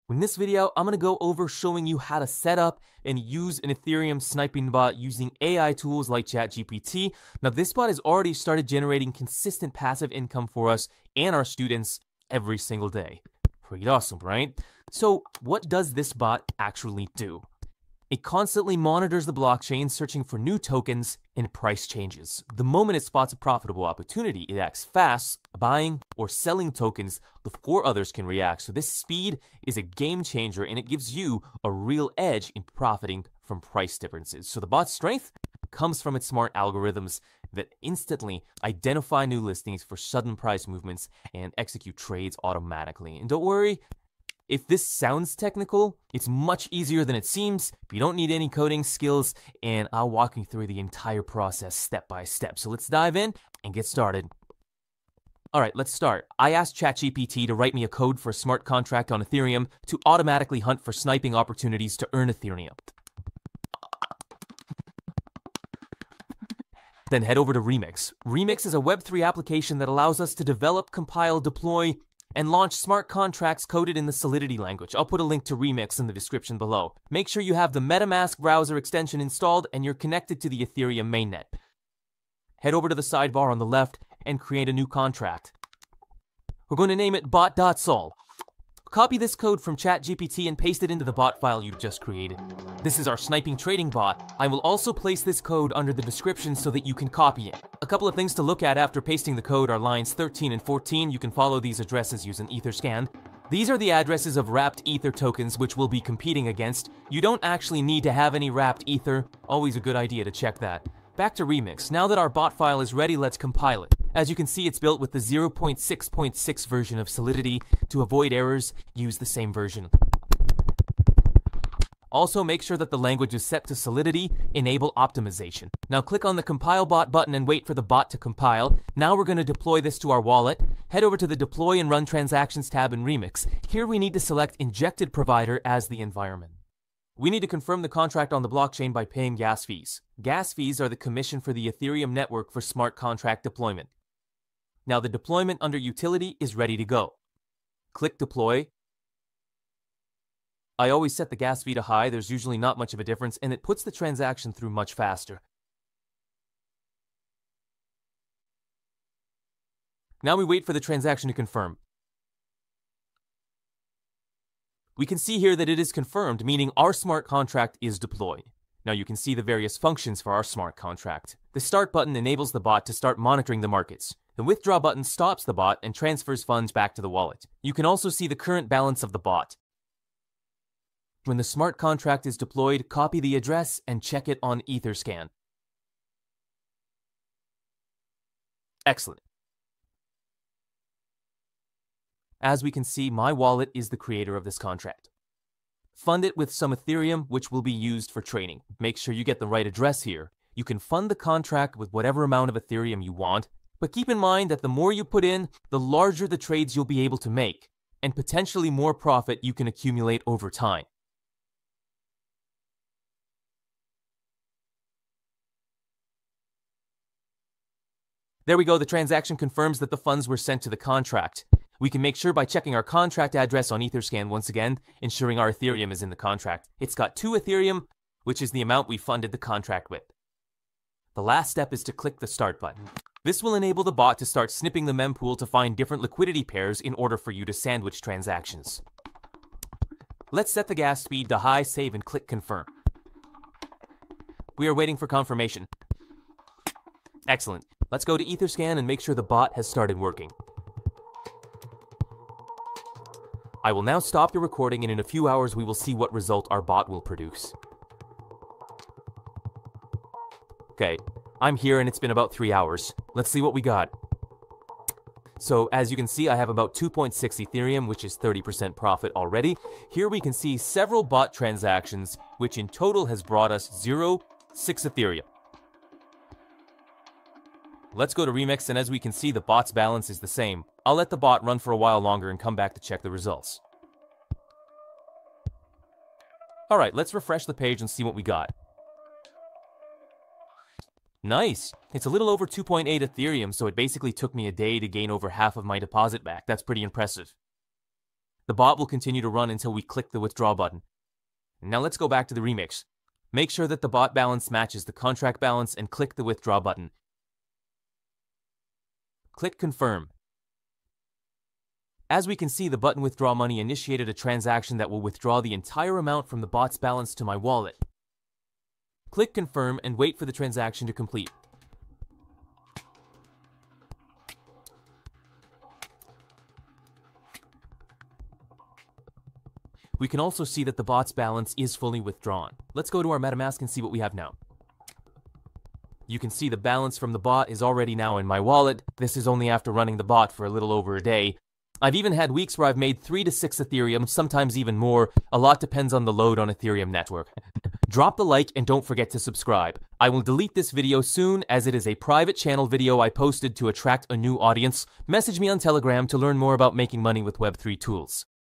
In this video, I'm going to go over showing you how to set up and use an Ethereum sniping bot using AI tools like ChatGPT. Now, this bot has already started generating consistent passive income for us and our students every single day. Pretty awesome, right? So, what does this bot actually do? It constantly monitors the blockchain, searching for new tokens and price changes. The moment it spots a profitable opportunity, it acts fast, buying or selling tokens before others can react. So this speed is a game changer, and it gives you a real edge in profiting from price differences. So the bot's strength comes from its smart algorithms that instantly identify new listings for sudden price movements and execute trades automatically. And don't worry, if this sounds technical, it's much easier than it seems. You don't need any coding skills, and I'll walk you through the entire process step by step. So let's dive in and get started. All right, let's start. I asked ChatGPT to write me a code for a smart contract on Ethereum to automatically hunt for sniping opportunities to earn Ethereum. Then head over to Remix. Remix is a Web3 application that allows us to develop, compile, deploy, and launch smart contracts coded in the Solidity language. I'll put a link to Remix in the description below. Make sure you have the MetaMask browser extension installed and you're connected to the Ethereum mainnet. Head over to the sidebar on the left and create a new contract. We're going to name it bot.sol. Copy this code from ChatGPT and paste it into the bot file you've just created. This is our sniping trading bot. I will also place this code under the description so that you can copy it. A couple of things to look at after pasting the code are lines 13 and 14. You can follow these addresses using Etherscan. These are the addresses of wrapped Ether tokens which we'll be competing against. You don't actually need to have any wrapped Ether. Always a good idea to check that. Back to Remix. Now that our bot file is ready, let's compile it. As you can see, it's built with the 0.6.6 version of Solidity. To avoid errors, use the same version. Also, make sure that the language is set to Solidity. Enable optimization. Now click on the Compile Bot button and wait for the bot to compile. Now we're going to deploy this to our wallet. Head over to the Deploy and Run Transactions tab in Remix. Here we need to select Injected Provider as the environment. We need to confirm the contract on the blockchain by paying gas fees. Gas fees are the commission for the Ethereum network for smart contract deployment. Now the deployment under Utility is ready to go. Click Deploy. I always set the gas fee to high. There's usually not much of a difference, and it puts the transaction through much faster. Now we wait for the transaction to confirm. We can see here that it is confirmed, meaning our smart contract is deployed. Now you can see the various functions for our smart contract. The Start button enables the bot to start monitoring the markets. The Withdraw button stops the bot and transfers funds back to the wallet. You can also see the current balance of the bot. When the smart contract is deployed, copy the address and check it on Etherscan. Excellent. As we can see, my wallet is the creator of this contract. Fund it with some Ethereum, which will be used for trading. Make sure you get the right address here. You can fund the contract with whatever amount of Ethereum you want, but keep in mind that the more you put in, the larger the trades you'll be able to make, and potentially more profit you can accumulate over time. There we go, the transaction confirms that the funds were sent to the contract. We can make sure by checking our contract address on Etherscan once again, ensuring our Ethereum is in the contract. It's got 2 Ethereum, which is the amount we funded the contract with. The last step is to click the Start button. This will enable the bot to start snipping the mempool to find different liquidity pairs in order for you to sandwich transactions. Let's set the gas speed to high, save, and click Confirm. We are waiting for confirmation. Excellent. Let's go to Etherscan and make sure the bot has started working. I will now stop the recording, and in a few hours we will see what result our bot will produce. Okay, I'm here and it's been about 3 hours. Let's see what we got. So as you can see, I have about 2.6 Ethereum, which is 30% profit already. Here we can see several bot transactions, which in total has brought us 0.6 Ethereum. Let's go to Remix, and as we can see, the bot's balance is the same. I'll let the bot run for a while longer and come back to check the results. Alright, let's refresh the page and see what we got. Nice! It's a little over 2.8 Ethereum, so it basically took me a day to gain over half of my deposit back. That's pretty impressive. The bot will continue to run until we click the withdraw button. Now let's go back to the remix. Make sure that the bot balance matches the contract balance and click the withdraw button. Click confirm. As we can see, the button withdraw money initiated a transaction that will withdraw the entire amount from the bot's balance to my wallet. Click confirm and wait for the transaction to complete. We can also see that the bot's balance is fully withdrawn. Let's go to our MetaMask and see what we have now. You can see the balance from the bot is already now in my wallet. This is only after running the bot for a little over a day. I've even had weeks where I've made 3 to 6 Ethereum, sometimes even more. A lot depends on the load on Ethereum network. Drop the like and don't forget to subscribe. I will delete this video soon as it is a private channel video I posted to attract a new audience. Message me on Telegram to learn more about making money with Web3 tools.